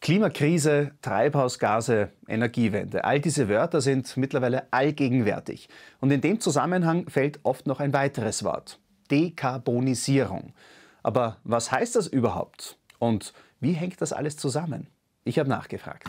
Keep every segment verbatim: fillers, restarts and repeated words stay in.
Klimakrise, Treibhausgase, Energiewende. All diese Wörter sind mittlerweile allgegenwärtig. Und in dem Zusammenhang fällt oft noch ein weiteres Wort: Dekarbonisierung. Aber was heißt das überhaupt? Und wie hängt das alles zusammen? Ich habe nachgefragt.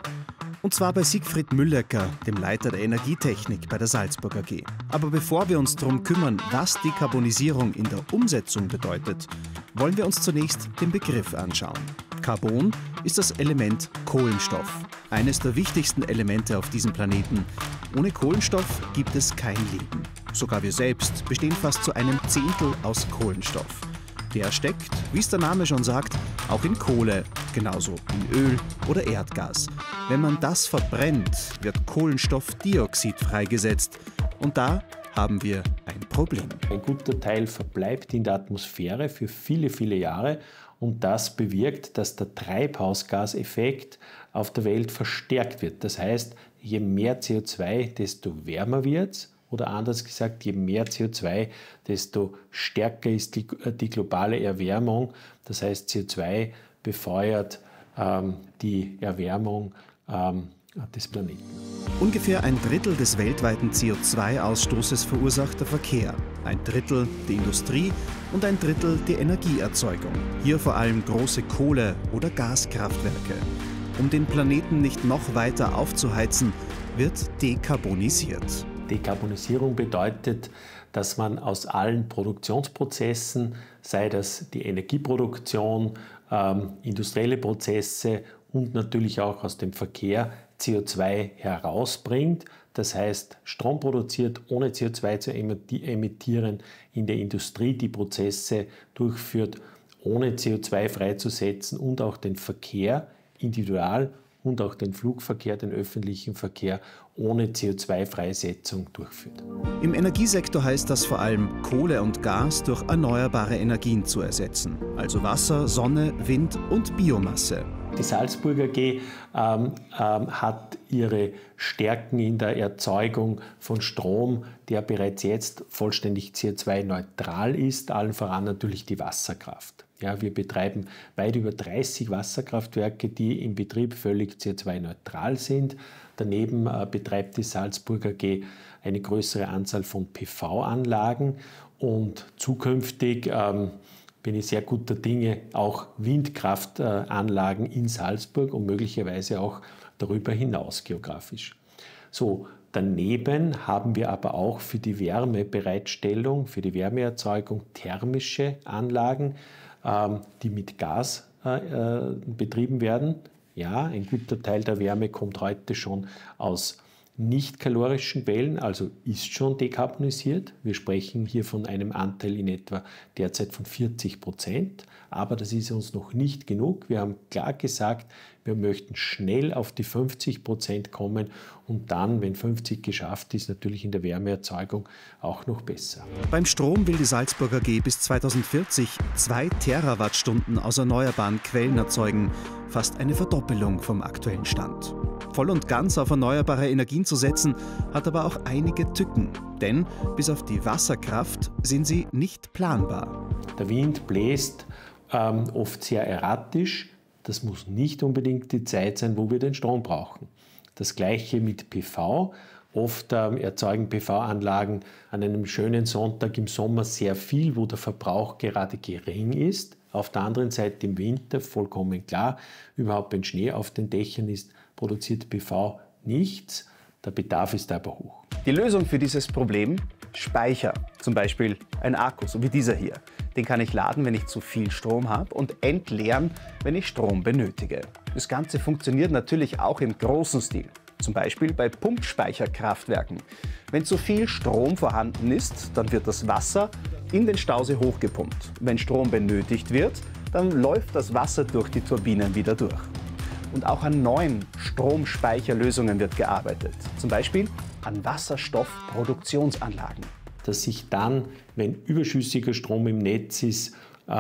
Und zwar bei Siegfried Müllecker, dem Leiter der Energietechnik bei der Salzburg A G. Aber bevor wir uns darum kümmern, was Dekarbonisierung in der Umsetzung bedeutet, wollen wir uns zunächst den Begriff anschauen. Carbon ist das Element Kohlenstoff, eines der wichtigsten Elemente auf diesem Planeten. Ohne Kohlenstoff gibt es kein Leben. Sogar wir selbst bestehen fast zu einem Zehntel aus Kohlenstoff. Der steckt, wie es der Name schon sagt, auch in Kohle, genauso in Öl oder Erdgas. Wenn man das verbrennt, wird Kohlenstoffdioxid freigesetzt. Und da haben wir ein Problem. Ein guter Teil verbleibt in der Atmosphäre für viele, viele Jahre. Und das bewirkt, dass der Treibhausgaseffekt auf der Welt verstärkt wird. Das heißt, je mehr C O zwei, desto wärmer wird es. Oder anders gesagt, je mehr C O zwei, desto stärker ist die, die globale Erwärmung. Das heißt, C O zwei befeuert ähm, die Erwärmung ähm, des Planeten. Ungefähr ein Drittel des weltweiten C O zwei Ausstoßes verursacht der Verkehr, ein Drittel die Industrie und ein Drittel die Energieerzeugung. Hier vor allem große Kohle- oder Gaskraftwerke. Um den Planeten nicht noch weiter aufzuheizen, wird dekarbonisiert. Dekarbonisierung bedeutet, dass man aus allen Produktionsprozessen, sei das die Energieproduktion, ähm, industrielle Prozesse und natürlich auch aus dem Verkehr C O zwei herausbringt. Das heißt, Strom produziert, ohne C O zwei zu emittieren, in der Industrie die Prozesse durchführt, ohne C O zwei freizusetzen und auch den Verkehr individual und auch den Flugverkehr, den öffentlichen Verkehr ohne C O zwei Freisetzung durchführt. Im Energiesektor heißt das vor allem, Kohle und Gas durch erneuerbare Energien zu ersetzen. Also Wasser, Sonne, Wind und Biomasse. Die Salzburg A G ähm, ähm, hat ihre Stärken in der Erzeugung von Strom, der bereits jetzt vollständig C O zwei neutral ist, allen voran natürlich die Wasserkraft. Ja, wir betreiben weit über dreißig Wasserkraftwerke, die im Betrieb völlig C O zwei neutral sind. Daneben äh, betreibt die Salzburg A G eine größere Anzahl von P V-Anlagen und zukünftig ähm, bin ich sehr guter Dinge, auch Windkraftanlagen in Salzburg und möglicherweise auch darüber hinaus geografisch. So, daneben haben wir aber auch für die Wärmebereitstellung, für die Wärmeerzeugung thermische Anlagen, ähm, die mit Gas äh, betrieben werden. Ja, ein guter Teil der Wärme kommt heute schon aus nicht kalorischen Quellen, also ist schon dekarbonisiert. Wir sprechen hier von einem Anteil in etwa derzeit von vierzig Prozent, aber das ist uns noch nicht genug. Wir haben klar gesagt, wir möchten schnell auf die fünfzig Prozent kommen und dann, wenn fünfzig geschafft ist, natürlich in der Wärmeerzeugung auch noch besser. Beim Strom will die Salzburg A G bis zweitausendvierzig zwei Terawattstunden aus erneuerbaren Quellen erzeugen, fast eine Verdoppelung vom aktuellen Stand. Voll und ganz auf erneuerbare Energien zu setzen, hat aber auch einige Tücken. Denn bis auf die Wasserkraft sind sie nicht planbar. Der Wind bläst ähm, oft sehr erratisch. Das muss nicht unbedingt die Zeit sein, wo wir den Strom brauchen. Das Gleiche mit P V. Oft ähm, erzeugen P V-Anlagen an einem schönen Sonntag im Sommer sehr viel, wo der Verbrauch gerade gering ist. Auf der anderen Seite im Winter, vollkommen klar, überhaupt wenn Schnee auf den Dächern ist, produziert P V nichts. Der Bedarf ist aber hoch. Die Lösung für dieses Problem? Speicher. Zum Beispiel ein Akku, so wie dieser hier. Den kann ich laden, wenn ich zu viel Strom habe und entleeren, wenn ich Strom benötige. Das Ganze funktioniert natürlich auch im großen Stil. Zum Beispiel bei Pumpspeicherkraftwerken. Wenn zu viel Strom vorhanden ist, dann wird das Wasser in den Stausee hochgepumpt. Wenn Strom benötigt wird, dann läuft das Wasser durch die Turbinen wieder durch. Und auch an neuen Stromspeicherlösungen wird gearbeitet. Zum Beispiel an Wasserstoffproduktionsanlagen. Dass sich dann, wenn überschüssiger Strom im Netz ist,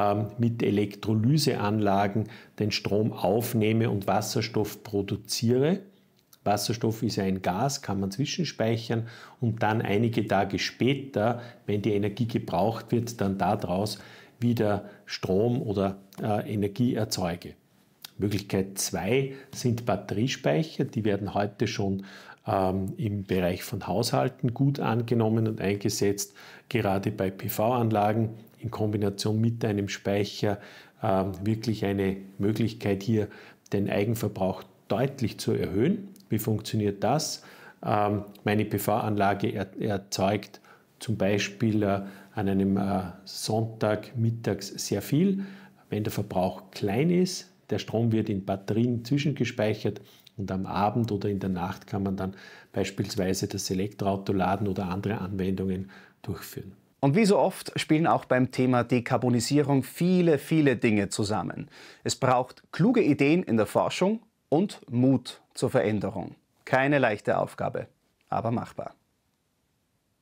mit Elektrolyseanlagen den Strom aufnehme und Wasserstoff produziere. Wasserstoff ist ja ein Gas, kann man zwischenspeichern und dann einige Tage später, wenn die Energie gebraucht wird, dann daraus wieder Strom oder äh, Energie erzeuge. Möglichkeit zwei sind Batteriespeicher. Die werden heute schon ähm, im Bereich von Haushalten gut angenommen und eingesetzt, gerade bei P V-Anlagen in Kombination mit einem Speicher ähm, wirklich eine Möglichkeit, hier den Eigenverbrauch deutlich zu erhöhen. Wie funktioniert das? Ähm, meine P V-Anlage er, erzeugt zum Beispiel äh, an einem äh, Sonntag mittags sehr viel. Wenn der Verbrauch klein ist, der Strom wird in Batterien zwischengespeichert und am Abend oder in der Nacht kann man dann beispielsweise das Elektroauto laden oder andere Anwendungen durchführen. Und wie so oft spielen auch beim Thema Dekarbonisierung viele, viele Dinge zusammen. Es braucht kluge Ideen in der Forschung und Mut zur Veränderung. Keine leichte Aufgabe, aber machbar.